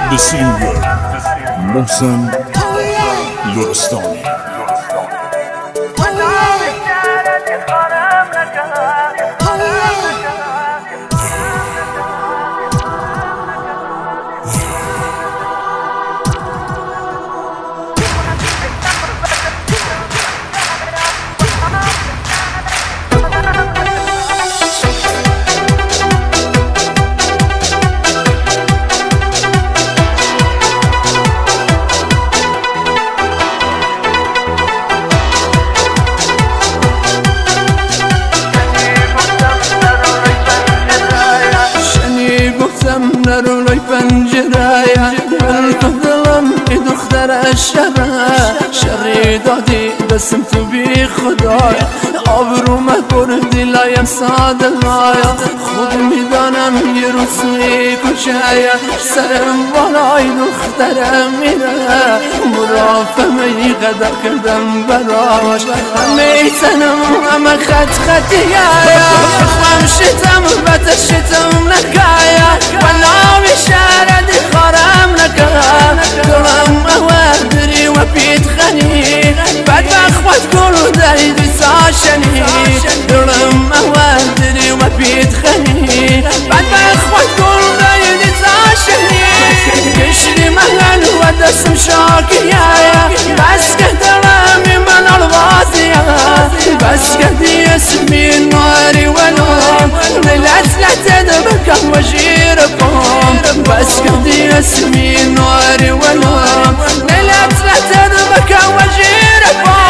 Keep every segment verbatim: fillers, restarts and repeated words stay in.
بسینگر محسن لرستانی. نرو لای پنجره من دلم ای دختر شره شری دادی دستم تو بی خدای آبرو مبردی لایم ساده لایا خود میدانم یه روزی کشه سرم بالای دخترم میره مرافمه ای قدر کردم براش همه تنم همه خط خطیه خم شتم بت شتم نکایا ناوی شاردی خارم نکرم دلم اوه دری و پیت خنی بدبخ وقت گلو داری دیساشنی دلم اوه دری و پیت خنی بدبخ وقت گلو داری دیساشنی کشری محل و دستم شاکیه بس که دلمی من الوازیه بس که دی اسمی ناری و نام لیلت لتد بکم و جیرکم بس که دی اسمی ناری و نام لیلت لتد بکم و جیرکم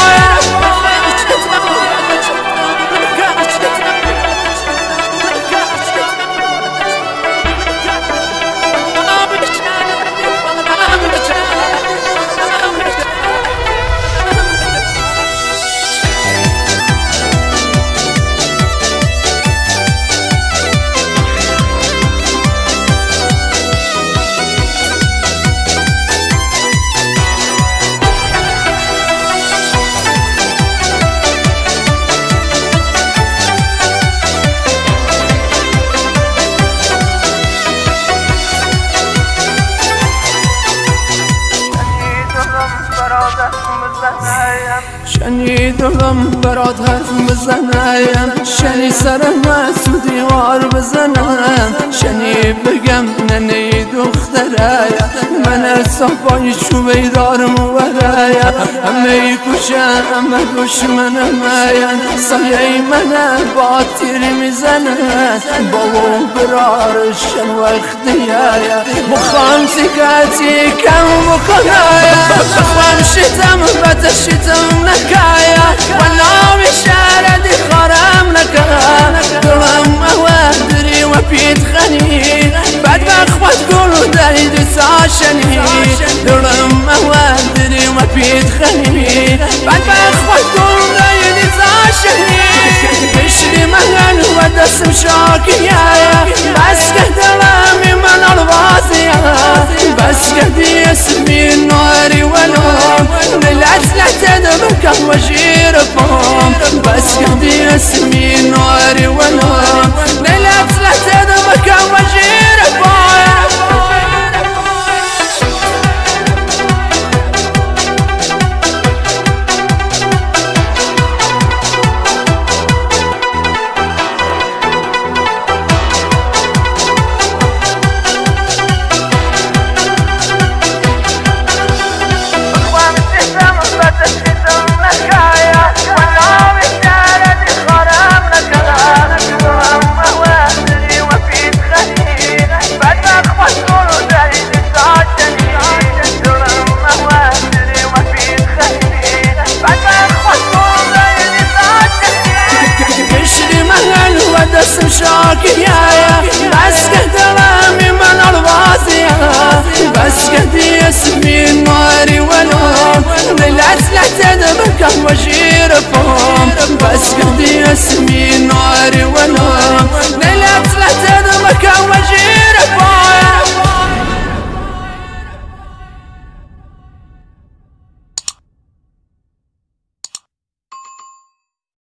شنی دلم برات حرف بزنم شنی سرم تو دیوار بزنم شنی بگم ننه دختره من صفای چو بیدارم وره همه کشه همه دشمنم سایه من با تیر میزنه بابا برارشن وقتیه مخوام سکتی کم بکنه بخوام شتم بتشتم نکایا وناوی شاردی خارم نکا دلم اوه دری و پیت خنی بدبخ وقت گلو داری دیساشنی دلم اوه دری و پیت خنی بدبخ وقت گلو داری دیساشنی کشری محل و دستم شاکیه بس که دلمی من الوازیه بس که دی اسمی ناری و نام لیلت لتد بکم و جیرکم بس که دی اسمی ناری و نام لیلت لتد بکم و جیرکم دستم شاکیه بس که دلمی من الوازیه بس که دی اسمی ناری و نام لیلت لتد بکم و جیرکم بس که دی اسمی ناری و نام